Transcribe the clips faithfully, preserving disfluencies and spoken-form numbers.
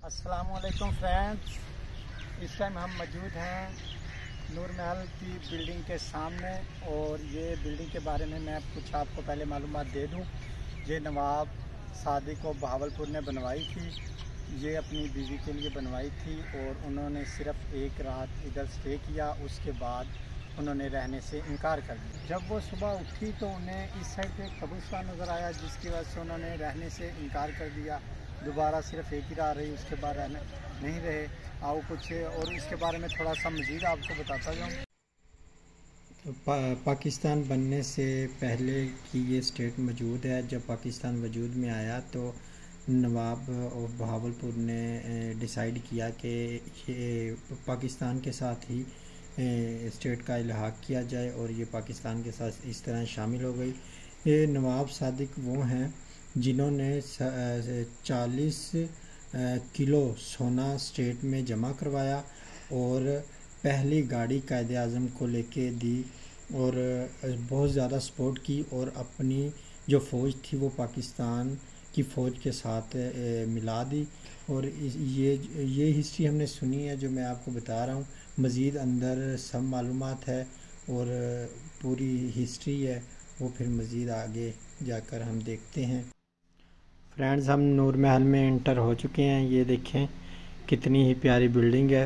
अस्सलामुअलैकुम फ्रेंड्स, इस टाइम हम मौजूद हैं नूर महल की बिल्डिंग के सामने। और ये बिल्डिंग के बारे में मैं कुछ आपको पहले मालूमात दे दूं। ये नवाब सादिक को बहावलपुर ने बनवाई थी। ये अपनी बीवी के लिए बनवाई थी और उन्होंने सिर्फ एक रात इधर स्टे किया। उसके बाद उन्होंने रहने से इनकार कर दिया। जब वो सुबह उठी तो उन्हें इस साइड पे कब्रिस्तान नज़र आया, जिसकी वजह से उन्होंने रहने से इनकार कर दिया। दोबारा सिर्फ एक ही रात रही, उसके बाद रहने नहीं रहे। आओ कुछ और इसके बारे में थोड़ा सा मज़ीद आपको बताता जाऊँ। तो पा, पाकिस्तान बनने से पहले की ये स्टेट मौजूद है। जब पाकिस्तान वजूद में आया तो नवाब ऑफ बहावलपुर ने डिसाइड किया कि ये पाकिस्तान के साथ ही स्टेट का इल्हाक किया जाए और ये पाकिस्तान के साथ इस तरह शामिल हो गई। ये नवाब सादिक वो हैं जिन्होंने चालीस किलो सोना स्टेट में जमा करवाया और पहली गाड़ी कायदे आज़म को लेके दी और बहुत ज़्यादा सपोर्ट की और अपनी जो फ़ौज थी वो पाकिस्तान की फ़ौज के साथ मिला दी। और ये ये हिस्ट्री हमने सुनी है जो मैं आपको बता रहा हूँ। मज़ीद अंदर सब मालूमात है और पूरी हिस्ट्री है, वो फिर मज़ीद आगे जाकर हम देखते हैं। फ्रेंड्स, हम नूर महल में एंटर हो चुके हैं। ये देखें कितनी ही प्यारी बिल्डिंग है,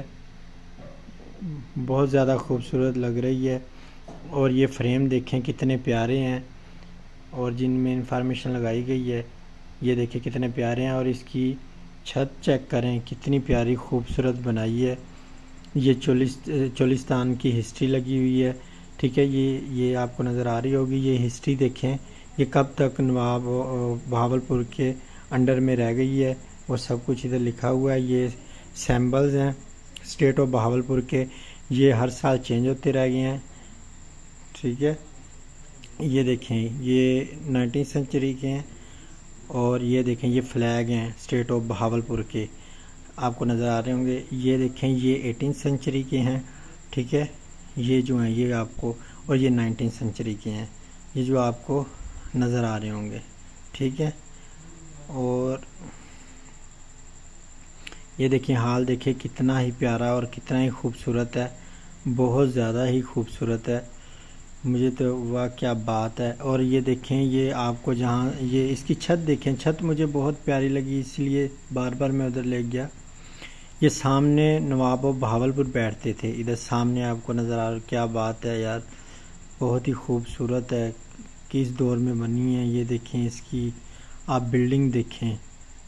बहुत ज़्यादा खूबसूरत लग रही है। और ये फ्रेम देखें कितने प्यारे हैं और जिनमें इंफॉर्मेशन लगाई गई है ये देखें कितने प्यारे हैं। और इसकी छत चेक करें कितनी प्यारी खूबसूरत बनाई है। ये चोलिस चोलिस्तान की हिस्ट्री लगी हुई है, ठीक है। ये ये आपको नज़र आ रही होगी। ये हिस्ट्री देखें, ये कब तक नवाब बहावलपुर के अंडर में रह गई है वो सब कुछ इधर लिखा हुआ है। ये सैम्बल्स हैं स्टेट ऑफ बहावलपुर के, ये हर साल चेंज होते रह गए हैं, ठीक है। ये देखें ये नाइनटीन सेंचुरी के हैं और ये देखें ये फ्लैग हैं स्टेट ऑफ बहावलपुर के, आपको नज़र आ रहे होंगे। ये देखें ये एटीन सेंचुरी के हैं, ठीक है। ये जो हैं ये आपको, और ये नाइनटीन सेंचुरी के हैं, ये जो आपको नज़र आ रहे होंगे, ठीक है। और ये देखिए हाल देखिए कितना ही प्यारा और कितना ही खूबसूरत है, बहुत ज़्यादा ही खूबसूरत है। मुझे तो वाह क्या बात है। और ये देखें ये आपको जहाँ ये इसकी छत देखें, छत मुझे बहुत प्यारी लगी इसलिए बार बार मैं उधर ले गया। ये सामने नवाब ऑफ बहावलपुर बैठते थे, इधर सामने आपको नज़र आ रहा, क्या बात है यार, बहुत ही खूबसूरत है। किस दौर में बनी है ये देखें, इसकी आप बिल्डिंग देखें,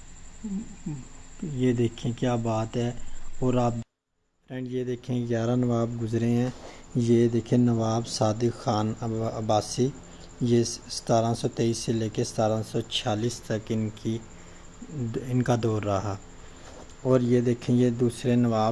ये देखें क्या बात है। और आप फ्रेंड ये देखें ग्यारह नवाब गुजरे हैं। ये देखें नवाब सादिक ख़ान अब्बासी, ये सतारह सौ तेईस से लेकर सतारह सौ छियालीस तक इनकी इनका दौर रहा। और ये देखें ये दूसरे नवाब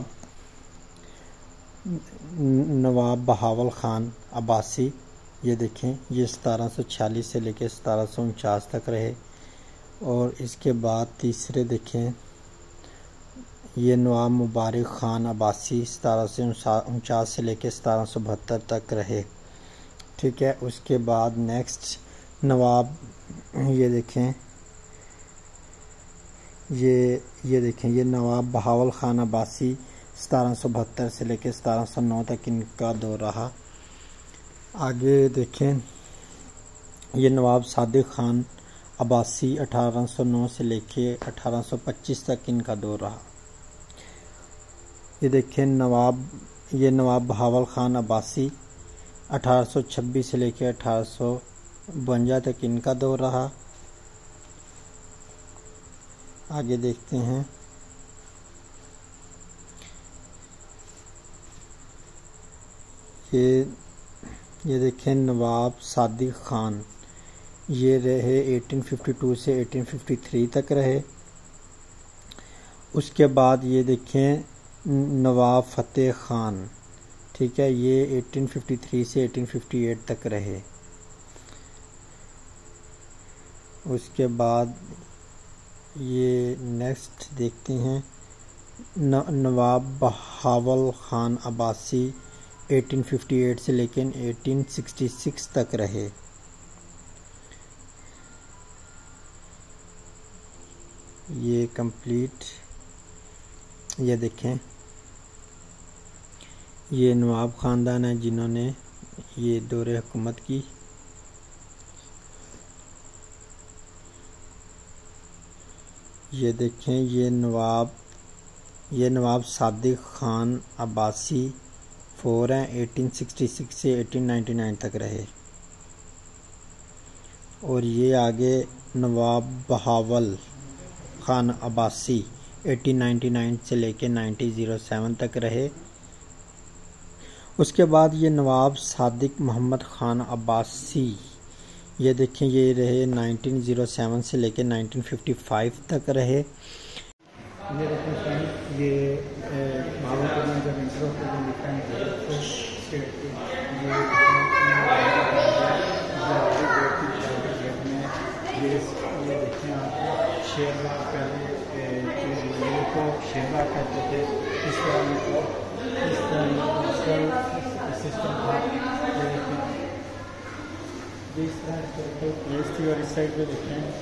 नवाब बहावल ख़ान अब्बासी, ये देखें ये सतारह सौ छियालीस से लेकर सतारह सौ उनचास तक रहे। और इसके बाद तीसरे देखें ये नवाब मुबारक ख़ान अब्बासी सतारह सौ उनचास से लेकर सतारह सौ बहत्तर तक रहे, ठीक है। उसके बाद नेक्स्ट नवाब ये देखें ये ये देखें ये नवाब बहावल ख़ान अब्बासी सतारह सौ बहत्तर से लेकर सतारह सौ नौ तक इनका दौर रहा। आगे देखें ये नवाब सादिक ख़ान अब्बासी अठारह सौ नौ से लेकर अठारह सौ पच्चीस तक इनका दौर रहा। ये देखें नवाब ये नवाब बहावल ख़ान अब्बासी अठारह सौ छब्बीस से लेकर अठारह सौ बवंजा तक इनका दौर रहा। आगे देखते हैं ये ये देखें नवाब सादिक ख़ान, ये रहे अठारह सौ बावन से अठारह सौ तिरेपन तक रहे। उसके बाद ये देखें नवाब फ़तेह ख़ान, ठीक है, ये अठारह सौ तिरेपन से अठारह सौ अट्ठावन तक रहे। उसके बाद ये नेक्स्ट देखते हैं न, नवाब बहावल ख़ान अब्बासी अठारह सौ अट्ठावन से लेकर अठारह सौ छियासठ तक रहे। ये कंप्लीट ये देखें, ये नवाब ख़ानदान है जिन्होंने ये दौरे हुकूमत की। ये देखें, ये नवाब ये नवाब सादिक ख़ान अब्बासी फोर हैं, अठारह सौ छियासठ से अठारह सौ निन्यानवे तक रहे। और ये आगे नवाब बहावल ख़ान अब्बासी अठारह सौ निन्यानवे से लेकर उन्नीस सौ सात तक रहे। उसके बाद ये नवाब सादिक मोहम्मद ख़ान अब्बासी, ये देखें, ये रहे उन्नीस सौ सात से लेकर उन्नीस सौ पचपन तक रहे। ये देखें फ्रेंड, ये भावलपुर में जब इंटर होते हैं डिफरेंट स्टेट के ये ये ये देखें आप, शेरबाग पहले को शेरबाग कहते थे, इस तरह इनको इस तरह सिस्टम था। ये देखें, इस तरह प्लेस थी। और इस साइड पे देखें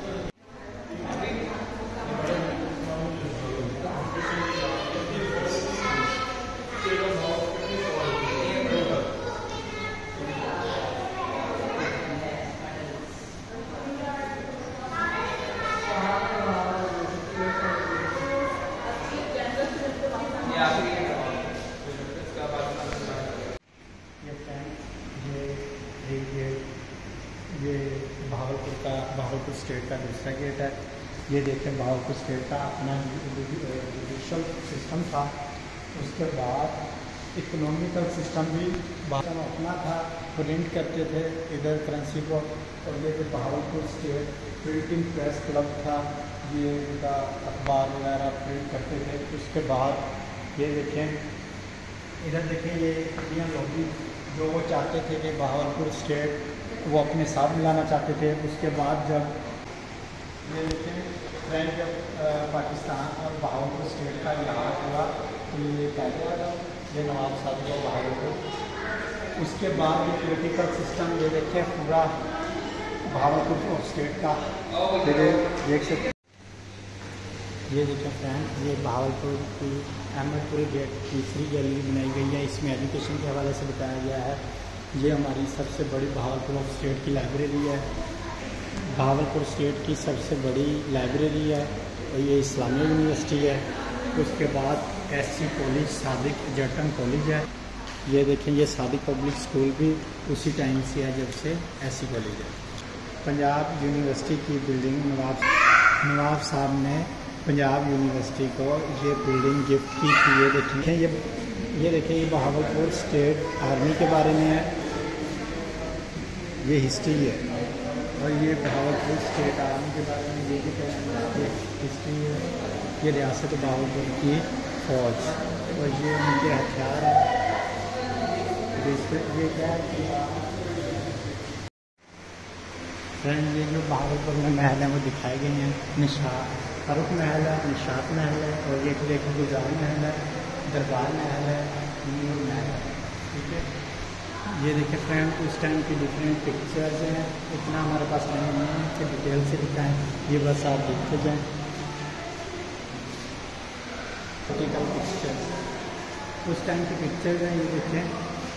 ये भावलपुर का भावलपुर स्टेट का दूसरा गेट है। ये देखें, भावलपुर स्टेट का अपना जुडिशल सिस्टम था। उसके बाद इकोनॉमिकल सिस्टम भी अपना था, प्रिंट करते थे इधर करेंसी को। और ये जो Bahawalpur state printing press club था, ये इनका अखबार वगैरह प्रिंट करते थे। उसके बाद ये देखें, इधर देखें, ये इंडियन लोग भी जो वो चाहते थे कि भावलपुर स्टेट वो अपने साथ मिलाना चाहते थे। उसके बाद जब ये देखें फ्रेंड, जब पाकिस्तान और भावलपुर स्टेट का इलाहा हुआ तो ये कहते ये नवाब साहब को भावलपुर। उसके बाद ये पॉलिटिकल सिस्टम, ये देखें पूरा भावलपुर और स्टेट का देख सकते। ये देखें फ्रेंड, ये भावलपुर की अहमदपुरी गेट तीसरी गैलरी बनाई गई है। इसमें एजुकेशन के हवाले से बताया गया है। ये हमारी सबसे बड़ी भावलपुर ऑफ स्टेट की लाइब्रेरी है। भावलपुर स्टेट की सबसे बड़ी लाइब्रेरी है और ये इस्लामिया यूनिवर्सिटी है। उसके बाद SC college Sadiq Egerton college है। ये देखें, ये सादिक पब्लिक स्कूल भी उसी टाइम से है जब से एससी कॉलेज है। पंजाब यूनिवर्सिटी की बिल्डिंग नवाब नवाब साहब ने पंजाब यूनिवर्सिटी को ये बिल्डिंग गिफ्ट की थी। ये देखें, ये ये देखें, ये बहावलपुर स्टेट आर्मी के बारे में है, ये हिस्ट्री है। और ये बहावलपुर स्टेट आर्मी के बारे में ये भी ये हिस्ट्री है। ये रियासत बहावलपुर की फ़ौज, और ये उनके हथियार हैं। ये क्या है फ्रेंड, ये जो बहावलपुर में महल हैं वो दिखाए गए हैं। निशात फरुख महल है, निशात महल है, और ये देखो गुजार महल है, दरबार महल है, न्यू महल है। ठीक है, ये देखिए फ्रेंड, उस टाइम की डिफरेंट पिक्चर्स हैं। इतना हमारे पास नहीं है कि डिटेल से दिखाएं, ये बस आप देखते जाएं। पॉलिटिकल पिक्चर्स उस टाइम की पिक्चर्स हैं, ये देखें।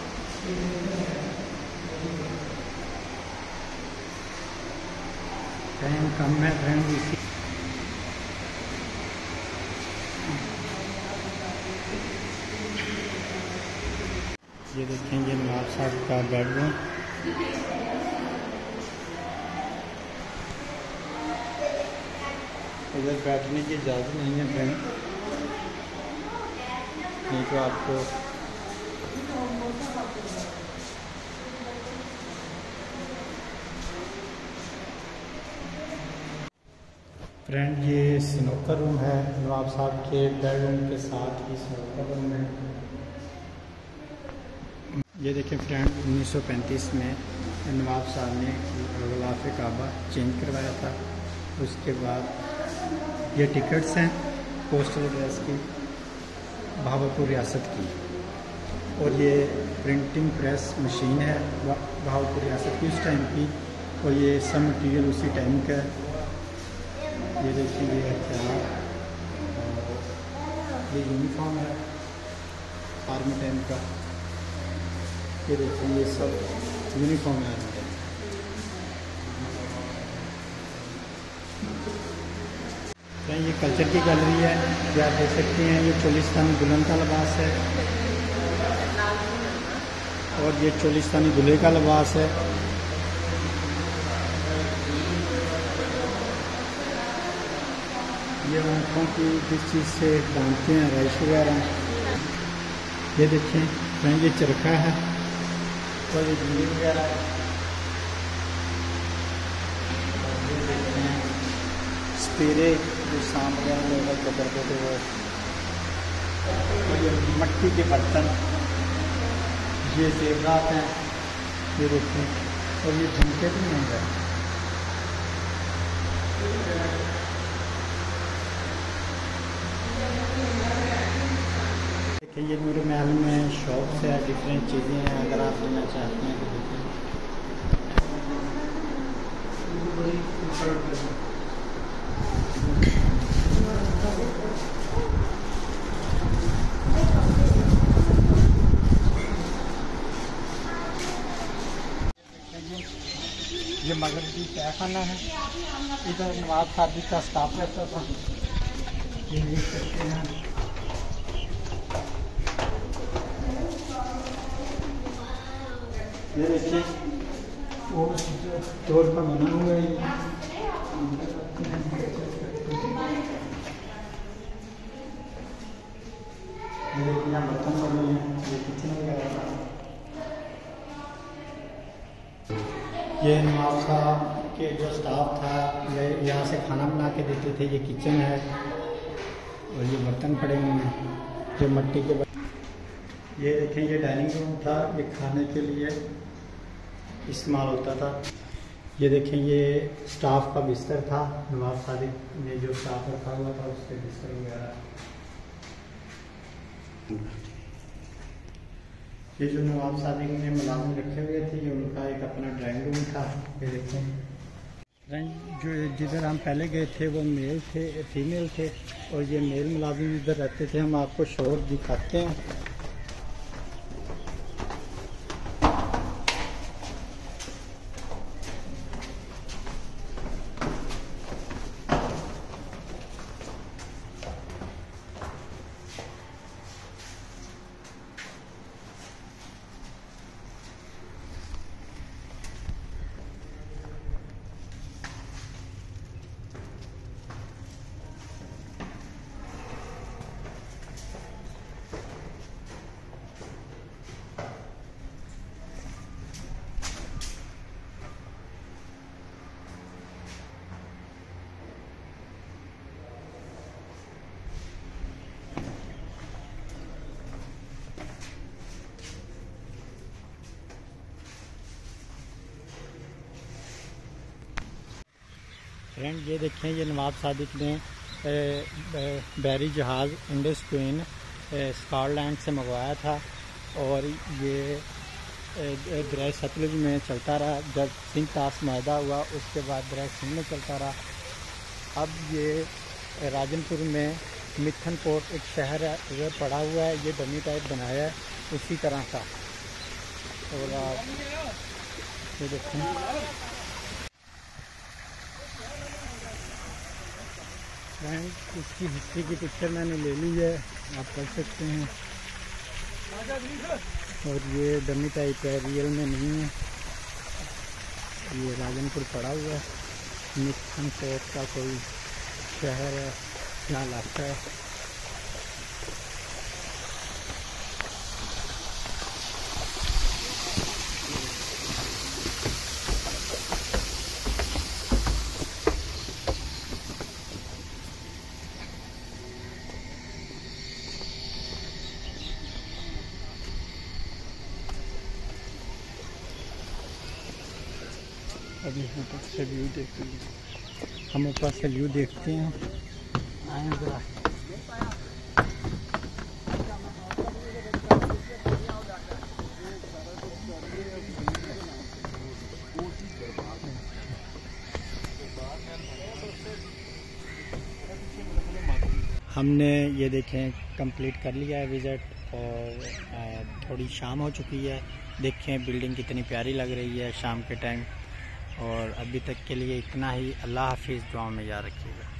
टाइम कम है फ्रेंड, इसी ये देखें, ये नवाब साहब का बेडरूम। इधर बैठने की इजाज़त नहीं है फ्रेंड, नहीं तो आपको फ्रेंड, ये स्नूकर रूम है। नवाब साहब के बेडरूम के साथ ही स्नूकर रूम है। ये देखें फ्रेंड, उन्नीस सौ पैंतीस में नवाब साहब ने ग़िलाफ़े काबा चेंज करवाया था। उसके बाद ये टिकट्स हैं पोस्टल एड्रेस की, भावलपुर रियासत की। और ये प्रिंटिंग प्रेस मशीन है भावलपुर रियासत की उस टाइम की। और ये सब मटीरियल उसी टाइम का। ये देखिए, ये हथियार, ये यूनिफॉर्म है आर्मी टाइम का। ये देखिए ये सब यूनिफॉर्म है आर्मी टाइम। ये कल्चर की गैलरी है, ये आप देख सकते हैं। ये चोलिस्तानी दुल्हन का लिबास है और ये चोलिस्तानी दूल्हे का लिबास है। ये आँखों की जिस चीज़ से बांधते हैं, रईस वगैरह। ये देखें फ्रेंड, ये चरखा है और ये बिल्ली वगैरह है। ये देखें स्पेरे जो शाम वगैरह लोग करते थे वो। और ये मिट्टी के बर्तन, ये जेवरात हैं, ये देखें। और ये झुमके भी नहीं है। देखिए ये नूर महल में शॉप्स है, डिफरेंट चीज़ें हैं, अगर आप लेना चाहते हैं तो देखिए। ये मगरबी तहखाना है, इधर नवाब सादी का स्टाफ रहता था। ये देख सकते हैं। ये देखिए वो तौर का बना हुआ है। ये देखिए यहाँ बर्तन बने हैं, ये किचन वगैरह। ये नवाब साहब के जो स्टाफ था ये यहाँ से खाना बना के देते थे। ये किचन है और ये बर्तन पड़े हुए हैं जो मिट्टी के बर्तन। ये देखें ये डाइनिंग रूम था, ये खाने के लिए इस्तेमाल होता था। ये देखें ये स्टाफ का बिस्तर था, नवाब सादिक ने जो स्टाफ रखा हुआ था उसके बिस्तर वगैरह। ये जो नवाब सादिक ने मुलाजिम रखे हुए थे ये उनका एक अपना ड्राइंग रूम था। ये देखें जो जिधर हम पहले गए थे वो मेल थे, फीमेल थे और ये मेल मुलाजिम इधर रहते थे। हम आपको शोर दिखाते हैं। फ्रेंड ये देखें ये नवाब सादिक ने बैरी जहाज़ इंडस क्वीन स्कॉटलैंड से मंगवाया था और ये दरिया सतलुज में चलता रहा। जब सिंध तास माहिदा हुआ उसके बाद दरिया सिंध में चलता रहा। अब ये राजनपुर में मिथन पोर्ट एक शहर है उधर पड़ा हुआ है। ये डमी टाइप बनाया है उसी तरह का। और आप ये देखें फ्रेंड इसकी हिस्ट्री की पिक्चर मैंने ले ली है, आप पढ़ सकते हैं। और ये डमी टाइप है, रियल में नहीं है। ये राजनपुर पड़ा हुआ है, मिथन पोर्ट का कोई शहर है यहाँ इलाका है। अभी हम ऊपर से व्यू देखते हैं। हम ऊपर से व्यू देखते हैं। आए जरा हमने ये देखें कंप्लीट कर लिया है विज़िट और थोड़ी शाम हो चुकी है। देखें बिल्डिंग कितनी प्यारी लग रही है शाम के टाइम। और अभी तक के लिए इतना ही। अल्लाह हाफिज़, दुआ में याद रखिएगा।